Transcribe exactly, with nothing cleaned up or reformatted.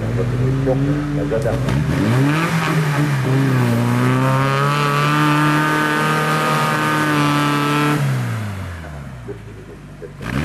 ก็จะมียกแล้วก็ดัง